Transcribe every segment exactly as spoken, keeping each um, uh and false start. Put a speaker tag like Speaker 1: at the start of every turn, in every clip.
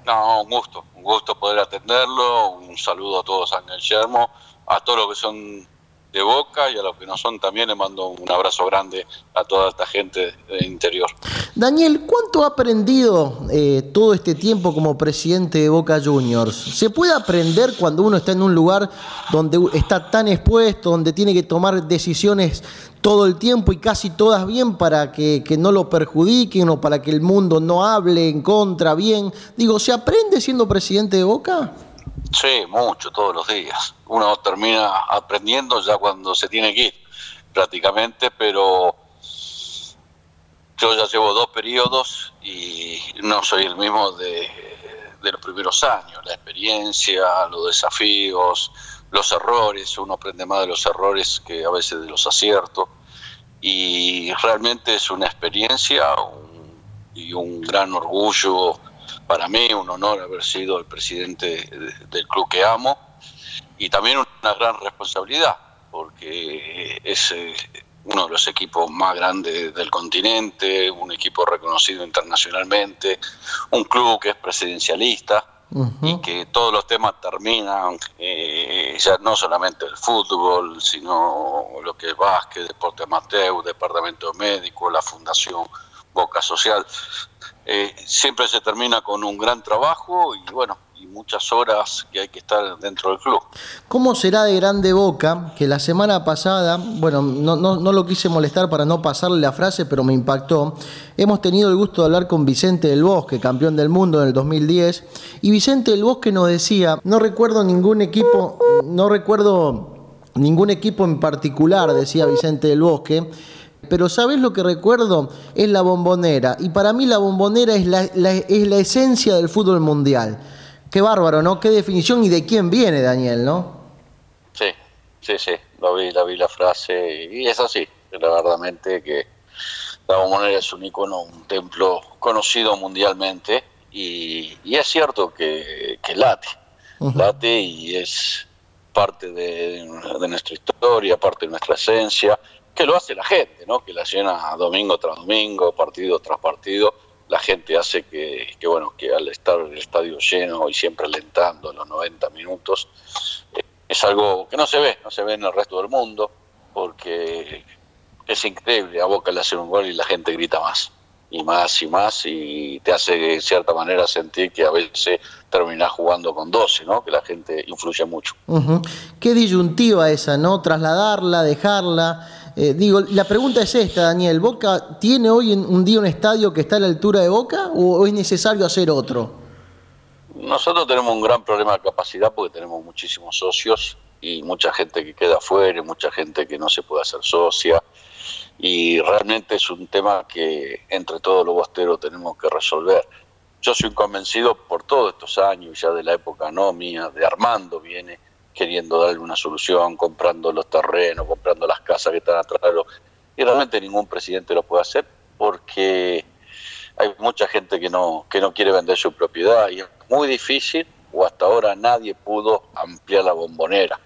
Speaker 1: No, un gusto, un gusto poder atenderlo, un saludo a todos San Guillermo, a todos los que son de Boca y a los que no son también les mando un abrazo grande a toda esta gente del interior.
Speaker 2: Daniel, ¿cuánto ha aprendido eh, todo este tiempo como presidente de Boca Juniors? ¿Se puede aprender cuando uno está en un lugar donde está tan expuesto, donde tiene que tomar decisiones todo el tiempo y casi todas bien para que, que no lo perjudiquen o para que el mundo no hable en contra bien? Digo, ¿se aprende siendo presidente de Boca?
Speaker 1: Sí, mucho, todos los días. Uno termina aprendiendo ya cuando se tiene que ir, prácticamente, pero yo ya llevo dos periodos y no soy el mismo de, de los primeros años. La experiencia, los desafíos, los errores, uno aprende más de los errores que a veces de los aciertos. Y realmente es una experiencia un, y un gran orgullo para mí, un honor haber sido el presidente de, del club que amo y también una gran responsabilidad porque es eh, uno de los equipos más grandes del continente, un equipo reconocido internacionalmente, un club que es presidencialista uh-huh. y que todos los temas terminan, eh, ya no solamente el fútbol, sino lo que es básquet, deporte amateur, departamento médico, la fundación Boca Social. Eh, siempre se termina con un gran trabajo y bueno, y muchas horas que hay que estar dentro del club.
Speaker 2: ¿Cómo será de grande Boca que la semana pasada, bueno, no, no, no lo quise molestar para no pasarle la frase, pero me impactó, hemos tenido el gusto de hablar con Vicente del Bosque, campeón del mundo en el dos mil diez, y Vicente del Bosque nos decía, no recuerdo ningún equipo, no recuerdo ningún equipo en particular, decía Vicente del Bosque, pero ¿sabés lo que recuerdo? Es la Bombonera. Y para mí la Bombonera es la, la, es la esencia del fútbol mundial. Qué bárbaro, ¿no? Qué definición y de quién viene, Daniel, ¿no?
Speaker 1: Sí, sí, sí. Lo vi, la vi la frase y es así. La verdadmente que la Bombonera es un icono, un templo conocido mundialmente y, y es cierto que, que late. Uh-huh. Late y es parte de, de nuestra historia, parte de nuestra esencia, que lo hace la gente, ¿no? Que la llena domingo tras domingo, partido tras partido. La gente hace que, que bueno, que al estar el estadio lleno y siempre alentando los noventa minutos, eh, es algo que no se ve, no se ve en el resto del mundo, porque es increíble, a Boca le hacen un gol y la gente grita más, y más y más, y te hace de cierta manera sentir que a veces terminás jugando con doce, ¿no? Que la gente influye mucho.
Speaker 2: Uh-huh. Qué disyuntiva esa, ¿no? Trasladarla, dejarla. Eh, digo, la pregunta es esta, Daniel, ¿Boca tiene hoy un día un estadio que está a la altura de Boca o es necesario hacer otro?
Speaker 1: Nosotros tenemos un gran problema de capacidad porque tenemos muchísimos socios y mucha gente que queda afuera, mucha gente que no se puede hacer socia y realmente es un tema que entre todos los bosteros tenemos que resolver. Yo soy convencido por todos estos años, ya de la época no mía, de Armando viene queriendo darle una solución, comprando los terrenos, comprando las casas que están atrás. Y realmente ningún presidente lo puede hacer porque hay mucha gente que no, que no quiere vender su propiedad y es muy difícil, o hasta ahora nadie pudo ampliar la Bombonera.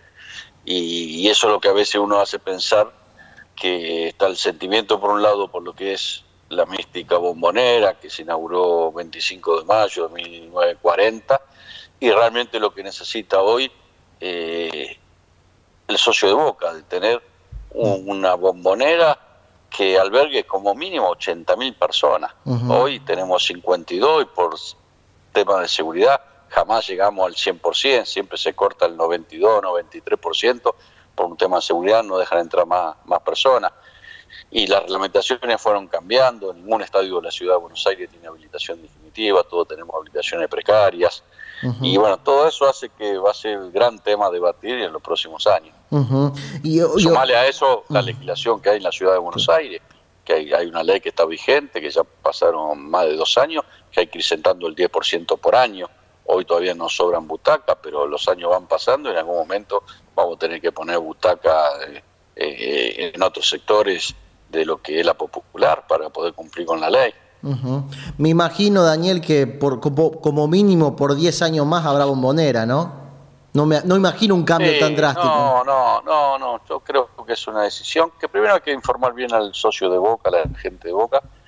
Speaker 1: Y, y eso es lo que a veces uno hace pensar que está el sentimiento por un lado por lo que es la mística Bombonera, que se inauguró veinticinco de mayo de mil novecientos cuarenta, y realmente lo que necesita hoy Eh, el socio de Boca, de tener un, una Bombonera que albergue como mínimo ochenta mil personas. Uh-huh. Hoy tenemos cincuenta y dos y por temas de seguridad jamás llegamos al cien por ciento, siempre se corta el noventa y dos, noventa y tres por ciento, por un tema de seguridad no dejan entrar más, más personas. Y las reglamentaciones fueron cambiando, ningún estadio de la ciudad de Buenos Aires tiene habilitación definitiva, todos tenemos habilitaciones precarias. Uh-huh. Y bueno, todo eso hace que va a ser el gran tema a debatir en los próximos años. Uh-huh. y yo, Sumale a eso la legislación que hay en la ciudad de Buenos sí. Aires, que hay, hay una ley que está vigente, que ya pasaron más de dos años, que hay que ir sentando el diez por ciento por año. Hoy todavía nos sobran butacas, pero los años van pasando y en algún momento vamos a tener que poner butacas eh, eh, en otros sectores de lo que es la popular para poder cumplir con la ley.
Speaker 2: Uh-huh. Me imagino, Daniel, que por, como, como mínimo por diez años más habrá Bombonera, ¿no? No me no imagino un cambio sí, tan drástico.
Speaker 1: No, no, no, no. Yo creo que es una decisión que primero hay que informar bien al socio de Boca, a la gente de Boca,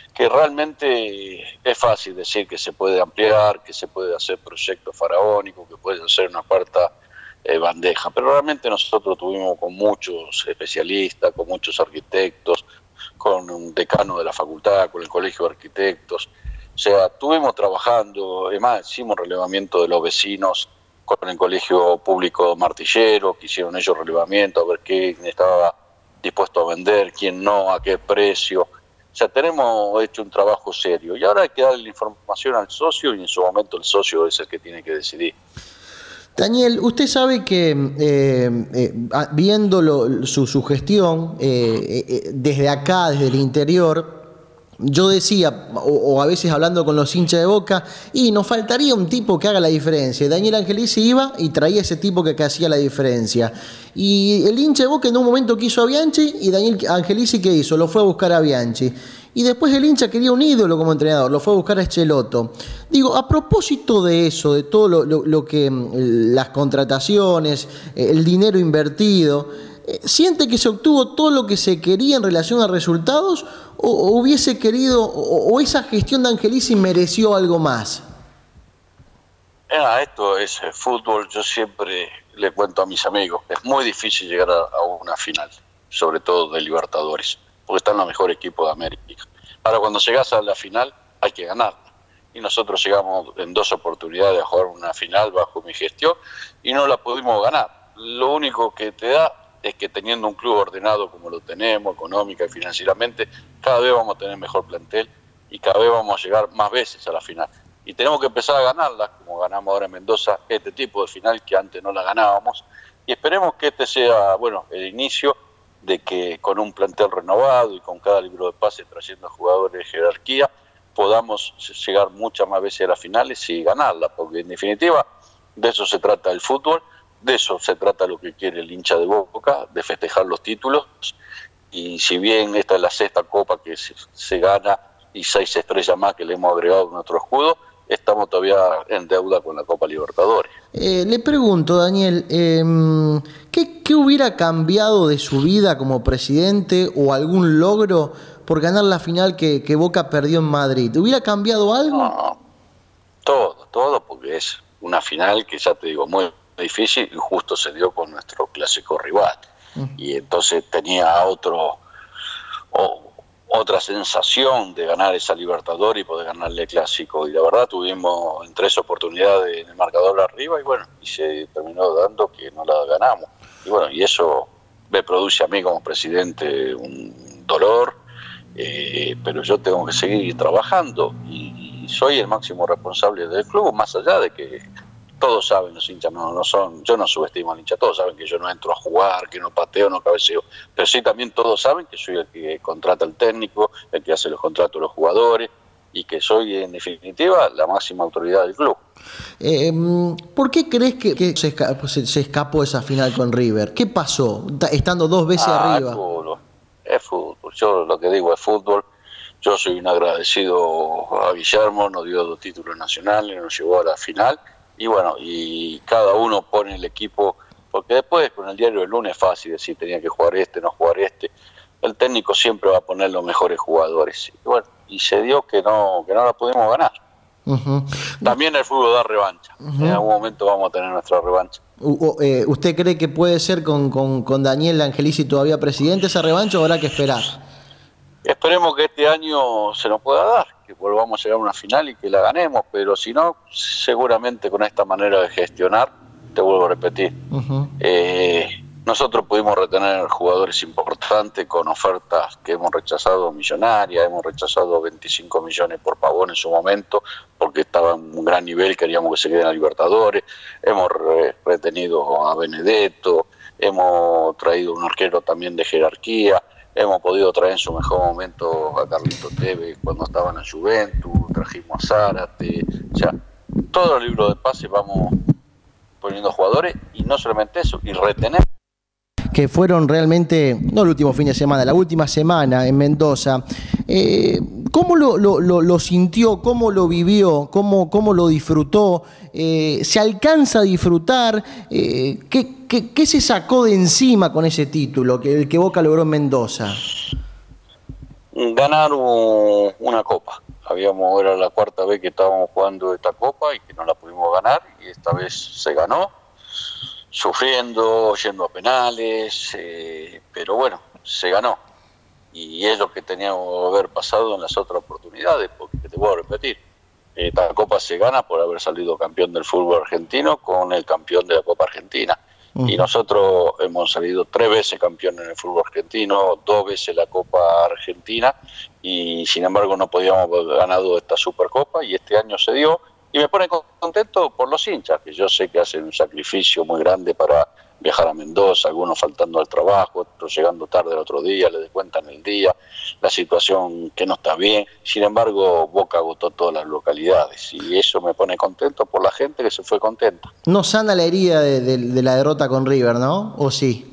Speaker 1: que realmente es fácil decir que se puede ampliar, que se puede hacer proyectos faraónicos, que puede hacer una cuarta eh, bandeja, pero realmente nosotros tuvimos con muchos especialistas, con muchos arquitectos, con un decano de la facultad, con el colegio de arquitectos, o sea, estuvimos trabajando, además hicimos relevamiento de los vecinos con el colegio público Martillero, que hicieron ellos relevamiento, a ver quién estaba dispuesto a vender, quién no, a qué precio. O sea, tenemos hecho un trabajo serio y ahora hay que darle la información al socio y en su momento el socio es el que tiene que decidir.
Speaker 2: Daniel, usted sabe que eh, eh, viendo lo, su, su gestión eh, eh, desde acá, desde el interior, yo decía, o, o a veces hablando con los hinchas de Boca, y nos faltaría un tipo que haga la diferencia. Daniel Angelici iba y traía ese tipo que, que hacía la diferencia. Y el hincha de Boca en un momento quiso a Bianchi y Daniel Angelici, ¿qué hizo? Lo fue a buscar a Bianchi. Y después el hincha quería un ídolo como entrenador, lo fue a buscar a Schelotto. Digo, a propósito de eso, de todo lo, lo, lo que las contrataciones, el dinero invertido, ¿siente que se obtuvo todo lo que se quería en relación a resultados o, o hubiese querido, o, o esa gestión de Angelici mereció algo más?
Speaker 1: Ah, esto es fútbol, yo siempre le cuento a mis amigos, es muy difícil llegar a, a una final, sobre todo de Libertadores, porque están los mejores equipos de América. Ahora, cuando llegas a la final, hay que ganarla. Y nosotros llegamos en dos oportunidades a jugar una final bajo mi gestión y no la pudimos ganar. Lo único que te da es que teniendo un club ordenado como lo tenemos, económica y financieramente, cada vez vamos a tener mejor plantel y cada vez vamos a llegar más veces a la final. Y tenemos que empezar a ganarla, como ganamos ahora en Mendoza, este tipo de final que antes no la ganábamos. Y esperemos que este sea, bueno, el inicio de que con un plantel renovado y con cada libro de pase trayendo jugadores de jerarquía podamos llegar muchas más veces a las finales y ganarla, porque en definitiva de eso se trata el fútbol, de eso se trata lo que quiere el hincha de Boca, de festejar los títulos, y si bien esta es la sexta copa que se, se gana y seis estrellas más que le hemos agregado a nuestro escudo, estamos todavía en deuda con la Copa Libertadores.
Speaker 2: Eh, le pregunto, Daniel, eh, ¿qué, ¿qué hubiera cambiado de su vida como presidente o algún logro por ganar la final que, que Boca perdió en Madrid? ¿Hubiera cambiado algo?
Speaker 1: No, todo, todo, porque es una final que ya te digo, muy difícil y justo se dio con nuestro clásico rival. Uh-huh. Y entonces tenía otro... Oh, otra sensación de ganar esa Libertadores y poder ganarle el Clásico, y la verdad tuvimos en tres oportunidades en el marcador arriba y bueno, y se terminó dando que no la ganamos, y bueno, y eso me produce a mí como presidente un dolor, eh, pero yo tengo que seguir trabajando y, y soy el máximo responsable del club, más allá de que todos saben, los hinchas no, no son, yo no subestimo al hincha, todos saben que yo no entro a jugar, que no pateo, no cabeceo, pero sí también todos saben que soy el que contrata al técnico, el que hace los contratos a los jugadores y que soy en definitiva la máxima autoridad del club.
Speaker 2: Eh, ¿Por qué crees que, que se, escapó, se, se escapó esa final con River? ¿Qué pasó estando dos veces
Speaker 1: ah,
Speaker 2: arriba?
Speaker 1: Es fútbol, es fútbol, yo lo que digo es fútbol. Yo soy un agradecido a Guillermo, nos dio dos títulos nacionales, nos llevó a la final. Y bueno, y cada uno pone el equipo, porque después con el diario del lunes es fácil decir tenía que jugar este, no jugar este. El técnico siempre va a poner los mejores jugadores. Y bueno, y se dio que no, que no la pudimos ganar. Uh-huh. También el fútbol da revancha. Uh-huh. En algún momento vamos a tener nuestra revancha.
Speaker 2: Uh, uh, eh, ¿Usted cree que puede ser con, con, con Daniel Angelici todavía presidente esa revancha o habrá que esperar?
Speaker 1: Esperemos que este año se nos pueda dar, que volvamos a llegar a una final y que la ganemos, pero si no, seguramente con esta manera de gestionar, te vuelvo a repetir, uh-huh. eh, nosotros pudimos retener jugadores importantes con ofertas que hemos rechazado millonarias, hemos rechazado veinticinco millones por Pavón en su momento, porque estaba en un gran nivel, queríamos que se queden a Libertadores, hemos re- retenido a Benedetto, hemos traído un arquero también de jerarquía, hemos podido traer en su mejor momento a Carlito Tevez cuando estaba en la Juventus, trajimos a Zárate, o sea, todos los libros de pase vamos poniendo jugadores y no solamente eso, y retener.
Speaker 2: Que fueron realmente, no el último fin de semana, la última semana en Mendoza. Eh, ¿Cómo lo, lo, lo, lo sintió? ¿Cómo lo vivió? ¿Cómo, cómo lo disfrutó? Eh, ¿Se alcanza a disfrutar? Eh, ¿qué, qué, ¿Qué se sacó de encima con ese título que el que Boca logró en Mendoza?
Speaker 1: ganar un, una copa. Habíamos, era la cuarta vez que estábamos jugando esta copa y que no la pudimos ganar, y esta vez se ganó, sufriendo, yendo a penales, eh, pero bueno, se ganó. Y es lo que teníamos que haber pasado en las otras oportunidades, porque te voy a repetir, esta copa se gana por haber salido campeón del fútbol argentino con el campeón de la Copa Argentina. Uh-huh. Y nosotros hemos salido tres veces campeones en el fútbol argentino, dos veces la Copa Argentina, y sin embargo no podíamos haber ganado esta Supercopa, y este año se dio. Y me pone contento por los hinchas, que yo sé que hacen un sacrificio muy grande para viajar a Mendoza, algunos faltando al trabajo, otros llegando tarde el otro día, le descuentan el día, la situación que no está bien. Sin embargo, Boca agotó todas las localidades, y eso me pone contento por la gente que se fue contenta.
Speaker 2: No sana la herida de, de, de la derrota con River, ¿no? ¿O sí?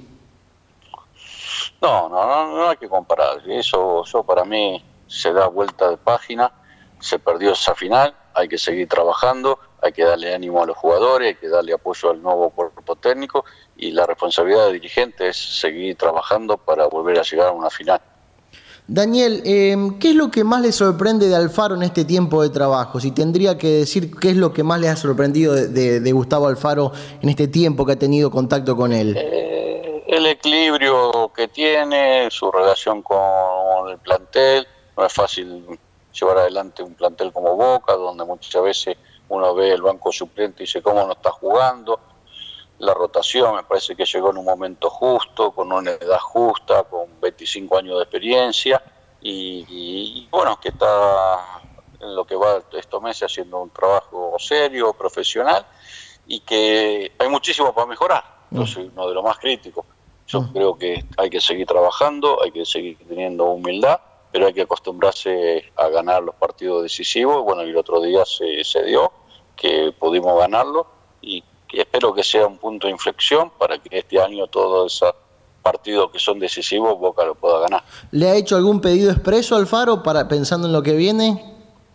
Speaker 1: No, no, no, no hay que comparar. Eso, eso para mí se da vuelta de página, se perdió esa final, hay que seguir trabajando, hay que darle ánimo a los jugadores, hay que darle apoyo al nuevo cuerpo técnico, y la responsabilidad del dirigente es seguir trabajando para volver a llegar a una final.
Speaker 2: Daniel, eh, ¿qué es lo que más le sorprende de Alfaro en este tiempo de trabajo? Si tendría que decir qué es lo que más le ha sorprendido de, de, de Gustavo Alfaro en este tiempo que ha tenido contacto con él.
Speaker 1: Eh, el equilibrio que tiene, su relación con el plantel. No es fácil llevar adelante un plantel como Boca, donde muchas veces uno ve el banco suplente y dice cómo no está jugando. La rotación me parece que llegó en un momento justo, con una edad justa, con veinticinco años de experiencia, y, y bueno, que está en lo que va estos meses haciendo un trabajo serio, profesional, y que hay muchísimo para mejorar. Yo soy uno de los más críticos. Yo uh. creo que hay que seguir trabajando, hay que seguir teniendo humildad, pero hay que acostumbrarse a ganar los partidos decisivos. Bueno, y el otro día se, se dio que pudimos ganarlo, y espero que sea un punto de inflexión para que este año todos esos partidos que son decisivos Boca lo pueda ganar.
Speaker 2: ¿Le ha hecho algún pedido expreso a Alfaro para, pensando en lo que viene?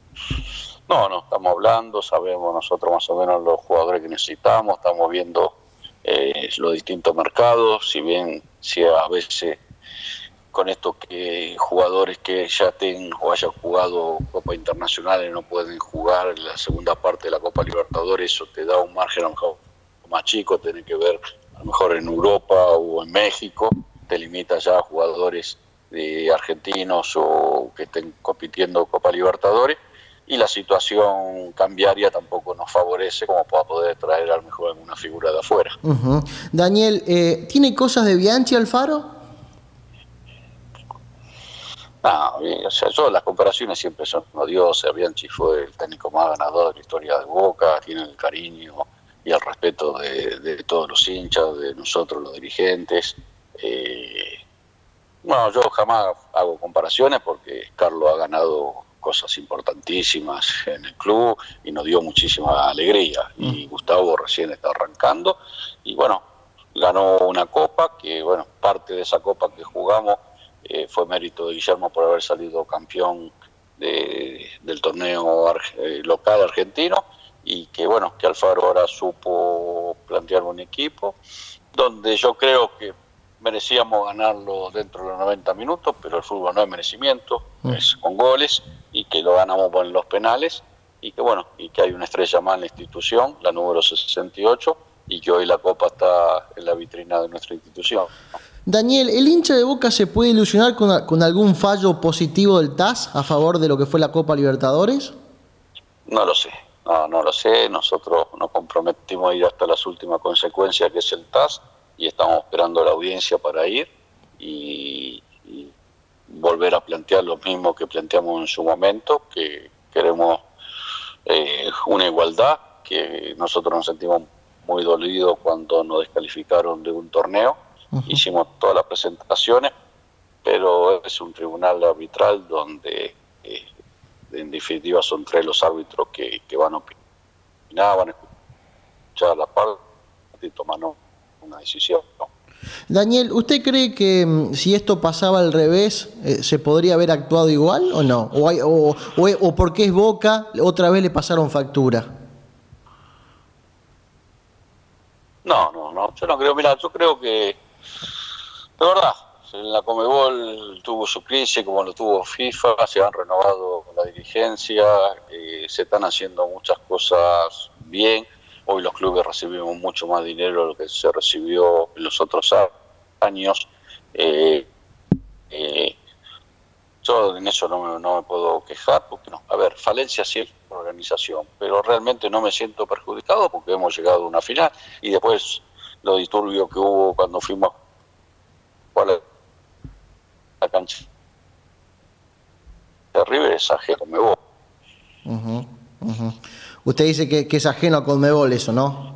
Speaker 1: No, no, estamos hablando, sabemos nosotros más o menos los jugadores que necesitamos, estamos viendo eh, los distintos mercados, si bien si a veces con esto que jugadores que ya estén o hayan jugado Copa Internacionales no pueden jugar en la segunda parte de la Copa Libertadores, eso te da un margen a lo mejor más chico, tener que ver a lo mejor en Europa o en México, te limita ya a jugadores de argentinos o que estén compitiendo Copa Libertadores, y la situación cambiaria tampoco nos favorece como para poder traer a lo mejor alguna figura de afuera.
Speaker 2: Uh-huh. Daniel, eh, ¿tiene cosas de Bianchi Alfaro?
Speaker 1: No, o sea, yo las comparaciones siempre son odiosas. Bianchi fue el técnico más ganador de la historia de Boca, tiene el cariño y el respeto de, de todos los hinchas, de nosotros los dirigentes. Eh, bueno, yo jamás hago comparaciones porque Carlos ha ganado cosas importantísimas en el club y nos dio muchísima alegría. Y Gustavo recién está arrancando y bueno, ganó una copa que, bueno, parte de esa copa que jugamos Eh, fue mérito de Guillermo por haber salido campeón de, del torneo arge, eh, local argentino, y que bueno, que Alfaro ahora supo plantear un equipo donde yo creo que merecíamos ganarlo dentro de los noventa minutos, pero el fútbol no es merecimiento, mm. es con goles, y que lo ganamos en los penales, y que bueno, y que hay una estrella más en la institución, la número sesenta y ocho, y que hoy la copa está en la vitrina de nuestra institución.
Speaker 2: Daniel, ¿el hincha de Boca se puede ilusionar con, con algún fallo positivo del T A S a favor de lo que fue la Copa Libertadores?
Speaker 1: No lo sé, no, no lo sé. Nosotros nos comprometimos a ir hasta las últimas consecuencias, que es el T A S, y estamos esperando la audiencia para ir y, y volver a plantear lo mismo que planteamos en su momento, que queremos eh, una igualdad, que nosotros nos sentimos muy dolidos cuando nos descalificaron de un torneo. Uh-huh. Hicimos todas las presentaciones, pero es un tribunal arbitral donde eh, en definitiva son tres los árbitros que, que van a opinar, van a escuchar la parte y tomar una decisión.
Speaker 2: Daniel, ¿usted cree que si esto pasaba al revés, eh, se podría haber actuado igual o no? ¿O, hay, o, o, o porque es Boca, otra vez le pasaron factura?
Speaker 1: No, no, no, yo no creo. Mira, yo creo que, de verdad, en la Conmebol tuvo su crisis, como lo tuvo FIFA, se han renovado la dirigencia, eh, se están haciendo muchas cosas bien. Hoy los clubes recibimos mucho más dinero de lo que se recibió en los otros años. Eh, eh, yo en eso no me, no me puedo quejar, porque no. A ver, falencia sí es la organización, pero realmente no me siento perjudicado porque hemos llegado a una final y después lo disturbio que hubo cuando fuimos a la, la cancha de River es ajeno a Conmebol.
Speaker 2: Uh-huh, uh-huh. Usted dice que, que es ajeno a Conmebol eso, ¿no?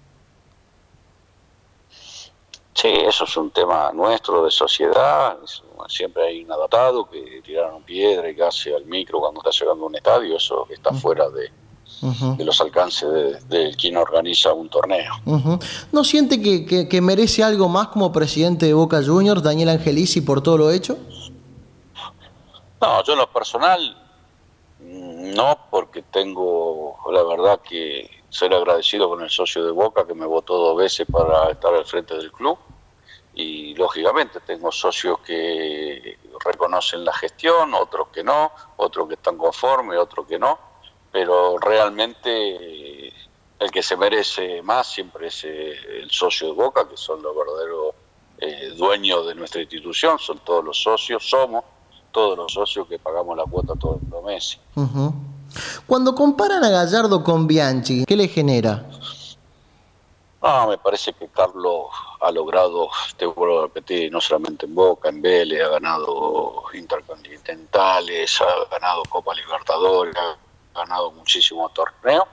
Speaker 1: Sí, eso es un tema nuestro de sociedad. Siempre hay un adaptado que tiraron piedra y gas al micro cuando está llegando a un estadio. Eso está uh-huh. fuera de, uh-huh. de los alcances de, de quien organiza un torneo.
Speaker 2: Uh-huh. ¿No siente que, que, que merece algo más como presidente de Boca Juniors, Daniel Angelici, por todo lo hecho?
Speaker 1: No, yo en lo personal no, porque tengo la verdad que ser agradecido con el socio de Boca que me votó dos veces para estar al frente del club, y lógicamente tengo socios que reconocen la gestión, otros que no, otros que están conformes, otros que no, pero realmente el que se merece más siempre es el socio de Boca, que son los verdaderos eh, dueños de nuestra institución, son todos los socios, somos todos los socios que pagamos la cuota todos los meses.
Speaker 2: Uh-huh. Cuando comparan a Gallardo con Bianchi, ¿qué le genera?
Speaker 1: No, me parece que Carlos ha logrado, te vuelvo a repetir, no solamente en Boca, en Vélez, ha ganado intercontinentales, ha ganado Copa Libertadores, ha ganado muchísimos torneos.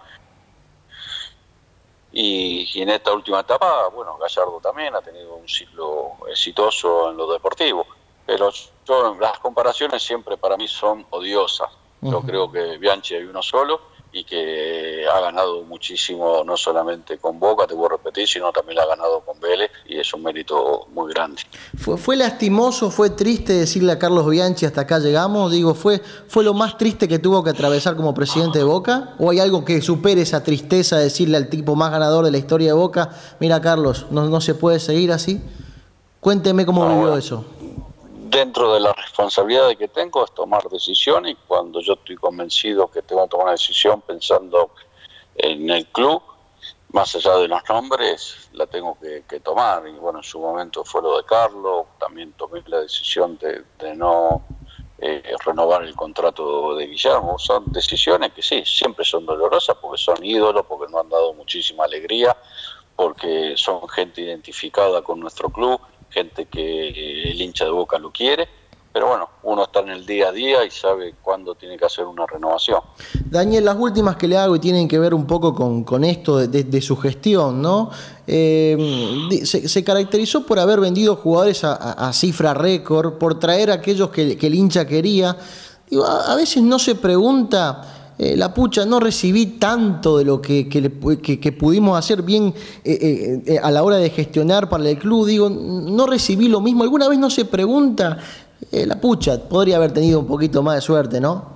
Speaker 1: Y, y en esta última etapa, bueno, Gallardo también ha tenido un ciclo exitoso en lo deportivo. Pero yo, las comparaciones siempre para mí son odiosas. Yo uh-huh. creo que Bianchi hay uno solo y que ha ganado muchísimo, no solamente con Boca, te voy a repetir, sino también la ha ganado con Vélez, y es un mérito muy grande.
Speaker 2: ¿Fue, fue lastimoso, fue triste decirle a Carlos Bianchi hasta acá llegamos? Digo, ¿fue, ¿fue lo más triste que tuvo que atravesar como presidente de Boca? ¿O hay algo que supere esa tristeza de decirle al tipo más ganador de la historia de Boca, mira Carlos, no, no se puede seguir así? Cuénteme cómo no, vivió bueno. eso.
Speaker 1: Dentro de la responsabilidad que tengo es tomar decisiones, y cuando yo estoy convencido que tengo que tomar una decisión pensando en el club, más allá de los nombres, la tengo que, que tomar. Y bueno, en su momento fue lo de Carlos, también tomé la decisión de, de no eh, renovar el contrato de Guillermo. Son decisiones que sí, siempre son dolorosas porque son ídolos, porque nos han dado muchísima alegría, porque son gente identificada con nuestro club, gente que el hincha de Boca lo quiere, pero bueno, uno está en el día a día y sabe cuándo tiene que hacer una renovación.
Speaker 2: Daniel, las últimas que le hago y tienen que ver un poco con, con esto de, de, de su gestión, ¿no? Eh, se, se caracterizó por haber vendido jugadores a, a, a cifra récord, por traer a aquellos que, que el hincha quería. Digo, a, a veces no se pregunta... Eh, la pucha, no recibí tanto de lo que, que, que, que pudimos hacer bien eh, eh, a la hora de gestionar para el club. Digo, no recibí lo mismo. ¿Alguna vez no se pregunta, eh, la pucha, podría haber tenido un poquito más de suerte, no?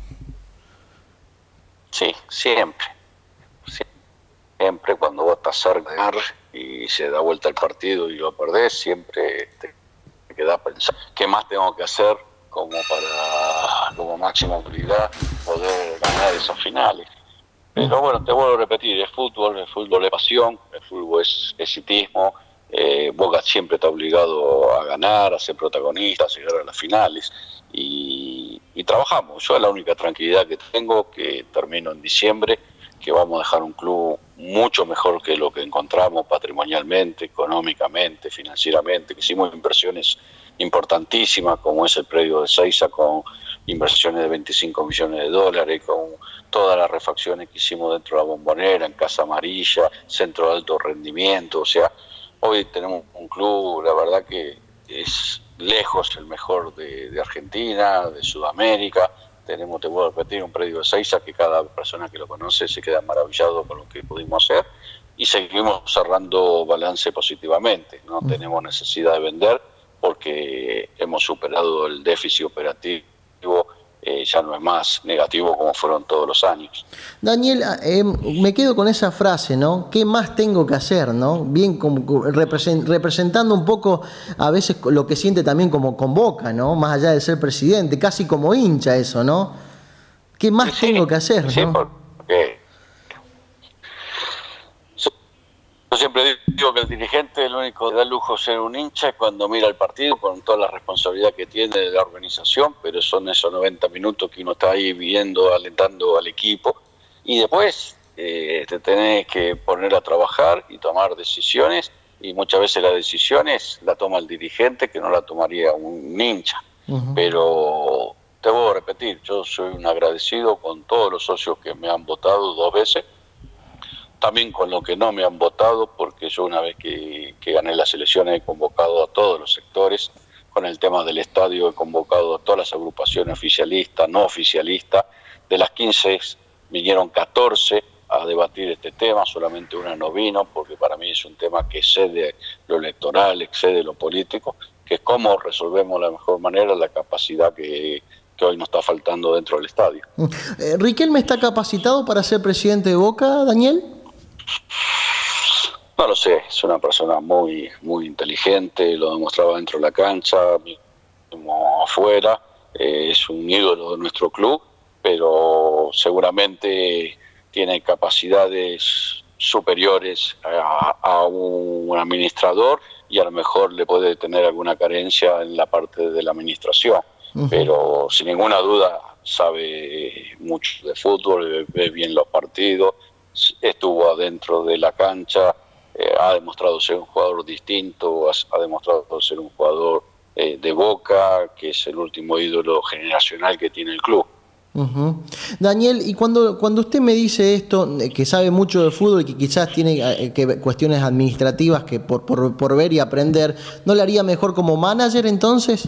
Speaker 1: Sí, siempre. Siempre cuando vos estás cerca de ganar y se da vuelta el partido y lo perdés, siempre te, te queda pensar qué más tengo que hacer como para, como máxima prioridad, poder ganar esas finales. Pero bueno, te vuelvo a repetir, es fútbol, el fútbol es pasión, el fútbol es exitismo, eh, Boca siempre está obligado a ganar, a ser protagonista, a llegar a las finales, y, y trabajamos. Yo la única tranquilidad que tengo, que termino en diciembre, que vamos a dejar un club mucho mejor que lo que encontramos patrimonialmente, económicamente, financieramente, que hicimos inversiones importantísimas, como es el predio de Seiza, con inversiones de veinticinco millones de dólares, con todas las refacciones que hicimos dentro de la Bombonera, en Casa Amarilla, centro de alto rendimiento. O sea, hoy tenemos un club, la verdad que es lejos el mejor de, de Argentina, de Sudamérica. Tenemos, te voy a repetir, un predio de Seiza que cada persona que lo conoce se queda maravillado con lo que pudimos hacer, y seguimos cerrando balance positivamente. No tenemos necesidad de vender porque hemos superado el déficit operativo eh, ya no es más negativo como fueron todos los años.
Speaker 2: Daniel, eh, me quedo con esa frase, ¿no? ¿Qué más tengo que hacer, no? Bien, como, represent, representando un poco a veces lo que siente también como con Boca, ¿no? Más allá de ser presidente, casi como hincha eso, ¿no? ¿Qué más
Speaker 1: Sí,
Speaker 2: tengo que hacer,
Speaker 1: sí,
Speaker 2: no?
Speaker 1: porque yo siempre digo que el dirigente el único que da lujo ser un hincha es cuando mira el partido con toda la responsabilidad que tiene de la organización, pero son esos noventa minutos que uno está ahí viendo, alentando al equipo, y después eh, te tenés que poner a trabajar y tomar decisiones, y muchas veces las decisiones la toma el dirigente, que no la tomaría un hincha. Uh-huh. Pero te voy a repetir, yo soy un agradecido con todos los socios que me han votado dos veces, también con lo que no me han votado, porque yo una vez que, que gané las elecciones he convocado a todos los sectores, con el tema del estadio he convocado a todas las agrupaciones oficialistas, no oficialistas, de las quince vinieron catorce a debatir este tema, solamente una no vino, porque para mí es un tema que excede lo electoral, excede lo político, que es cómo resolvemos de la mejor manera la capacidad que, que hoy nos está faltando dentro del estadio.
Speaker 2: Eh, ¿Riquelme está capacitado para ser presidente de Boca, Daniel?
Speaker 1: No lo sé, es una persona muy muy inteligente, lo demostraba dentro de la cancha, como afuera, eh, es un ídolo de nuestro club, pero seguramente tiene capacidades superiores a, a un administrador y a lo mejor le puede tener alguna carencia en la parte de la administración, uh-huh. Pero sin ninguna duda sabe mucho de fútbol, ve bien los partidos, estuvo adentro de la cancha, eh, ha demostrado ser un jugador distinto, ha, ha demostrado ser un jugador eh, de Boca, que es el último ídolo generacional que tiene el club.
Speaker 2: Uh-huh. Daniel, y cuando, cuando usted me dice esto, que sabe mucho de fútbol y que quizás tiene eh, que cuestiones administrativas que por, por, por ver y aprender, ¿no le haría mejor como manager entonces?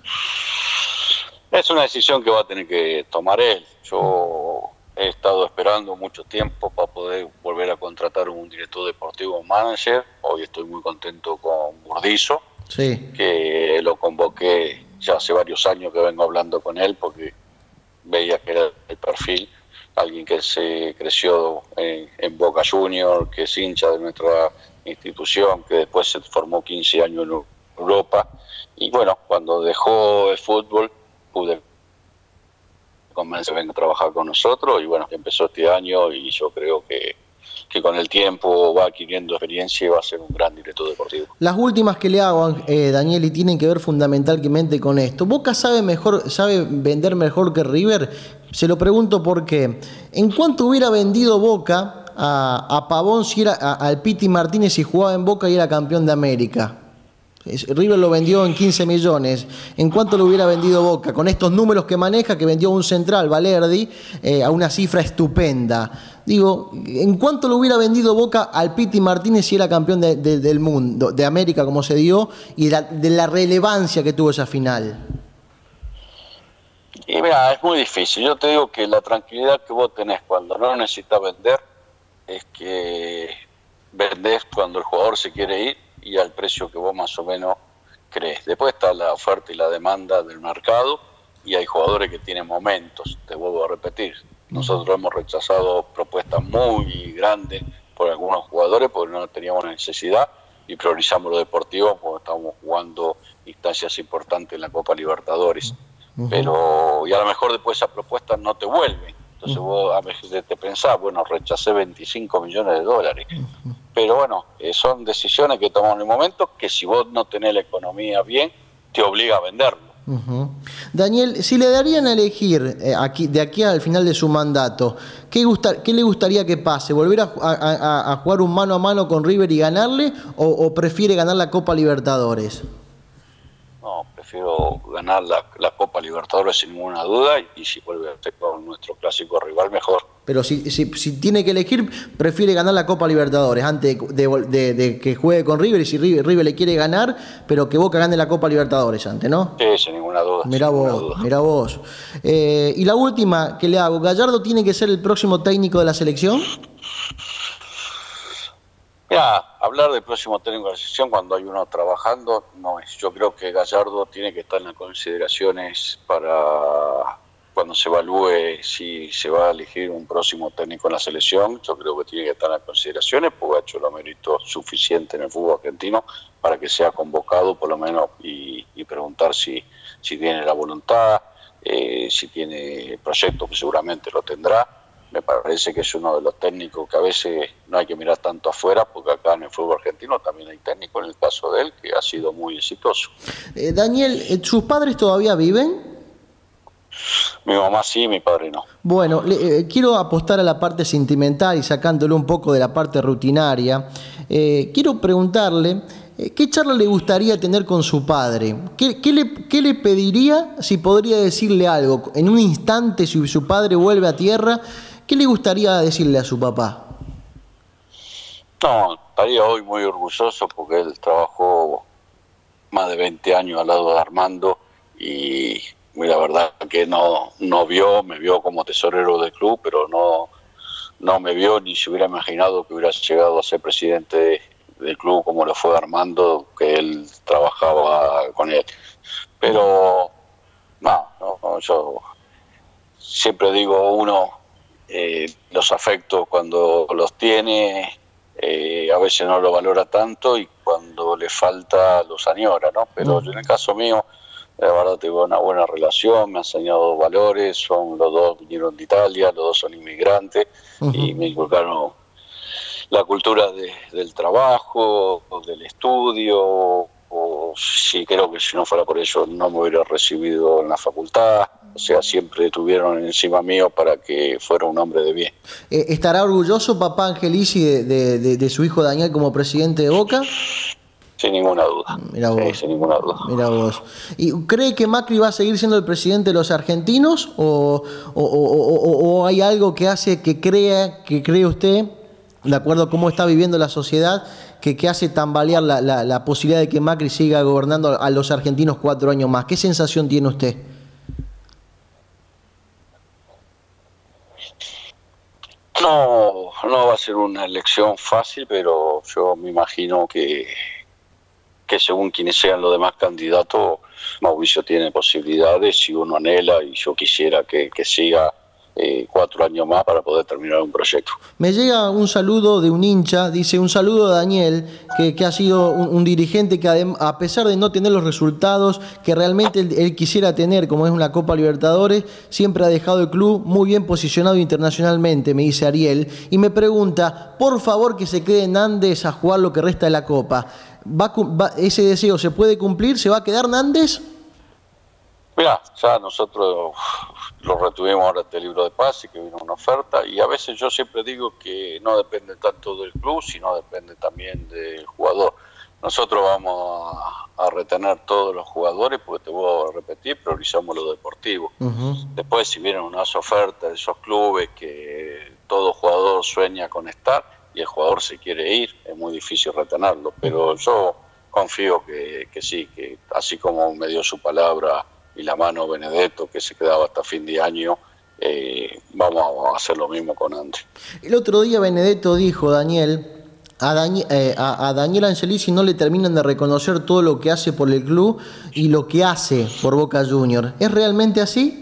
Speaker 1: Es una decisión que va a tener que tomar él. Yo he estado esperando mucho tiempo para poder volver a contratar un director deportivo manager. Hoy estoy muy contento con Burdizo, sí. Que lo convoqué ya hace varios años que vengo hablando con él porque veía que era el perfil, alguien que se creció en, en Boca Juniors, que es hincha de nuestra institución, que después se formó quince años en Europa. Y bueno, cuando dejó el fútbol pude convencer a venir a trabajar con nosotros y bueno, empezó este año y yo creo que, que con el tiempo va adquiriendo experiencia y va a ser un gran director deportivo.
Speaker 2: Las últimas que le hago, eh, Daniel, y tienen que ver fundamentalmente con esto. ¿Boca sabe mejor, sabe vender mejor que River? Se lo pregunto porque ¿en cuánto hubiera vendido Boca a, a Pavón si era a, al Piti Martínez si jugaba en Boca y era campeón de América? River lo vendió en quince millones. ¿En cuánto lo hubiera vendido Boca? Con estos números que maneja, que vendió un central, Valerdi, eh, a una cifra estupenda. Digo, ¿en cuánto lo hubiera vendido Boca al Piti Martínez si era campeón de, de, del mundo, de América, como se dio, y de la, de la relevancia que tuvo esa final?
Speaker 1: Y mira, es muy difícil. Yo te digo que la tranquilidad que vos tenés cuando no necesitas vender es que vendés cuando el jugador se quiere ir y al precio que vos más o menos crees. Después está la oferta y la demanda del mercado y hay jugadores que tienen momentos, te vuelvo a repetir. Nosotros hemos rechazado propuestas muy grandes por algunos jugadores porque no teníamos necesidad y priorizamos lo deportivo porque estamos jugando instancias importantes en la Copa Libertadores. Uh-huh. Pero y a lo mejor después esas propuestas no te vuelven. Entonces uh-huh. vos a veces te pensás, bueno, rechacé veinticinco millones de dólares. Uh-huh. Pero bueno, eh, son decisiones que tomamos en el momento que si vos no tenés la economía bien, te obliga a venderlo.
Speaker 2: Uh-huh. Daniel, si le darían a elegir eh, aquí, de aquí al final de su mandato, ¿qué, gusta, qué le gustaría que pase? ¿Volver a, a, a jugar un mano a mano con River y ganarle o, o prefiere ganar la Copa Libertadores?
Speaker 1: No, prefiero ganar la, la Copa Libertadores sin ninguna duda y, y si vuelve a ser con nuestro clásico rival, mejor.
Speaker 2: Pero si, si, si tiene que elegir, prefiere ganar la Copa Libertadores antes de, de, de, de que juegue con River y si River, River le quiere ganar, pero que Boca gane la Copa Libertadores antes, ¿no?
Speaker 1: Sí, sin ninguna duda.
Speaker 2: Mirá
Speaker 1: sin
Speaker 2: vos,
Speaker 1: ninguna duda.
Speaker 2: mirá vos. Eh, y la última que le hago, ¿Gallardo tiene que ser el próximo técnico de la selección?
Speaker 1: Mira, hablar del próximo técnico de la selección cuando hay uno trabajando no es. Yo creo que Gallardo tiene que estar en las consideraciones para cuando se evalúe si se va a elegir un próximo técnico en la selección, yo creo que tiene que estar en consideraciones, porque ha hecho los méritos suficientes en el fútbol argentino para que sea convocado por lo menos y, y preguntar si, si tiene la voluntad, eh, si tiene proyecto, que seguramente lo tendrá. Me parece que es uno de los técnicos que a veces no hay que mirar tanto afuera, porque acá en el fútbol argentino también hay técnicos, en el caso de él, que ha sido muy exitoso.
Speaker 2: Eh, Daniel, ¿sus padres todavía viven?
Speaker 1: Mi mamá sí, mi padre no.
Speaker 2: Bueno, le, eh, quiero apostar a la parte sentimental y sacándole un poco de la parte rutinaria. Eh, quiero preguntarle, eh, ¿qué charla le gustaría tener con su padre? ¿Qué, qué, le, ¿Qué le pediría si podría decirle algo? En un instante, si su padre vuelve a tierra, ¿qué le gustaría decirle a su papá?
Speaker 1: No, estaría hoy muy orgulloso porque él trabajó más de veinte años al lado de Armando y... Y la verdad que no, no vio, me vio como tesorero del club, pero no, no me vio ni se hubiera imaginado que hubiera llegado a ser presidente de, del club como lo fue Armando, que él trabajaba con él. Pero no, no, no yo siempre digo, uno eh, los afectos cuando los tiene, eh, a veces no lo valora tanto y cuando le falta los añora, ¿no? Pero yo en el caso mío, la verdad tengo una buena relación, me han enseñado valores, son los dos vinieron de Italia, los dos son inmigrantes, uh-huh. y me inculcaron la cultura de, del trabajo, del estudio, o sí, creo que si no fuera por eso no me hubiera recibido en la facultad, o sea, siempre estuvieron encima mío para que fuera un hombre de bien.
Speaker 2: Eh, ¿Estará orgulloso papá Angelici de, de, de, de su hijo Daniel como presidente de Boca?
Speaker 1: Sin ninguna duda.
Speaker 2: Mirá vos.
Speaker 1: Sí, sin ninguna duda.
Speaker 2: Mirá vos. ¿Y cree que Macri va a seguir siendo el presidente de los argentinos o, o, o, o, o hay algo que hace que crea, que cree usted, de acuerdo a cómo está viviendo la sociedad, que, que hace tambalear la, la, la posibilidad de que Macri siga gobernando a los argentinos cuatro años más? ¿Qué sensación tiene usted?
Speaker 1: No, no va a ser una elección fácil, pero yo me imagino que que según quienes sean los demás candidatos, Mauricio tiene posibilidades si uno anhela y yo quisiera que, que siga eh, cuatro años más para poder terminar un proyecto.
Speaker 2: Me llega un saludo de un hincha, dice un saludo a Daniel, que, que ha sido un, un dirigente que a pesar de no tener los resultados que realmente él, él quisiera tener, como es una Copa Libertadores, siempre ha dejado el club muy bien posicionado internacionalmente, me dice Ariel, y me pregunta, por favor que se quede Nández a jugar lo que resta de la Copa. ¿Va, va, ¿Ese deseo se puede cumplir? ¿Se va a quedar Nández?
Speaker 1: Mirá, ya nosotros lo retuvimos ahora este libro de pase, que vino una oferta, y a veces yo siempre digo que no depende tanto del club, sino depende también del jugador. Nosotros vamos a, a retener todos los jugadores, porque te voy a repetir, priorizamos lo deportivo. Uh-huh. Después, si vienen unas ofertas de esos clubes que todo jugador sueña con estar, y el jugador se quiere ir, es muy difícil retenerlo, pero yo confío que, que sí, que así como me dio su palabra y la mano Benedetto, que se quedaba hasta fin de año, eh, vamos a hacer lo mismo con Andrés.
Speaker 2: El otro día Benedetto dijo, Daniel, a, Dani, eh, a, a Daniel Angelici no le terminan de reconocer todo lo que hace por el club y lo que hace por Boca Juniors. ¿Es realmente así?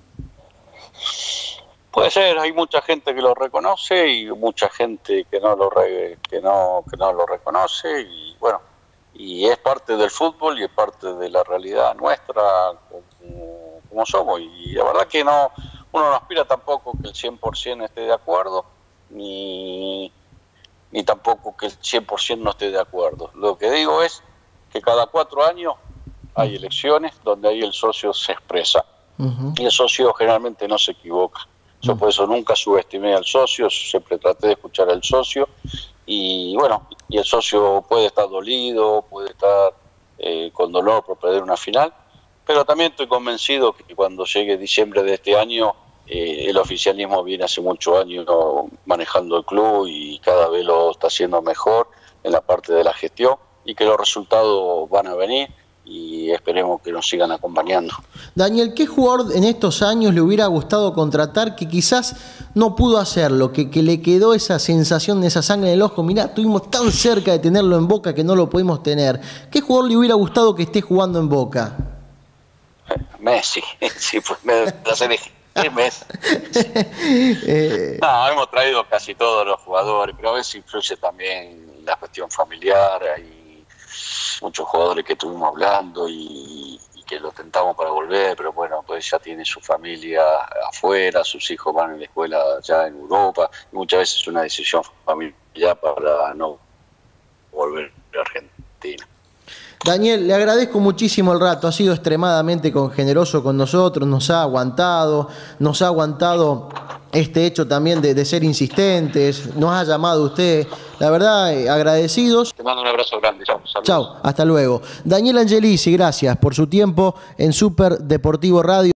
Speaker 1: Puede ser, hay mucha gente que lo reconoce y mucha gente que no lo re, que no que no lo reconoce y bueno, y es parte del fútbol y es parte de la realidad nuestra como, como somos y la verdad que no uno no aspira tampoco que el cien por ciento esté de acuerdo ni ni tampoco que el cien por ciento no esté de acuerdo. Lo que digo es que cada cuatro años hay elecciones donde ahí el socio se expresa uh-huh. y el socio generalmente no se equivoca. Yo por eso nunca subestimé al socio, siempre traté de escuchar al socio y bueno, y el socio puede estar dolido, puede estar eh, con dolor por perder una final, pero también estoy convencido que cuando llegue diciembre de este año, eh, el oficialismo viene hace muchos años manejando el club y cada vez lo está haciendo mejor en la parte de la gestión y que los resultados van a venir. Y esperemos que nos sigan acompañando.
Speaker 2: Daniel, ¿qué jugador en estos años le hubiera gustado contratar que quizás no pudo hacerlo, que, que le quedó esa sensación, esa sangre en el ojo? Mirá, estuvimos tan cerca de tenerlo en Boca que no lo pudimos tener. ¿Qué jugador le hubiera gustado que esté jugando en Boca?
Speaker 1: Messi, sí, pues me la elegir. Tres meses.
Speaker 2: Eh,
Speaker 1: No, hemos traído casi todos los jugadores, pero a veces influye también la cuestión familiar. Hay muchos jugadores que estuvimos hablando y, y que lo tentamos para volver, pero bueno, pues ya tiene su familia afuera, sus hijos van a la escuela ya en Europa, y muchas veces es una decisión familiar para no volver a Argentina.
Speaker 2: Daniel, le agradezco muchísimo el rato, ha sido extremadamente generoso con nosotros, nos ha aguantado, nos ha aguantado este hecho también de, de ser insistentes, nos ha llamado usted, la verdad, eh, agradecidos.
Speaker 1: Te mando un abrazo grande, chao.
Speaker 2: Chao, hasta luego. Daniel Angelici, gracias por su tiempo en Super Deportivo Radio.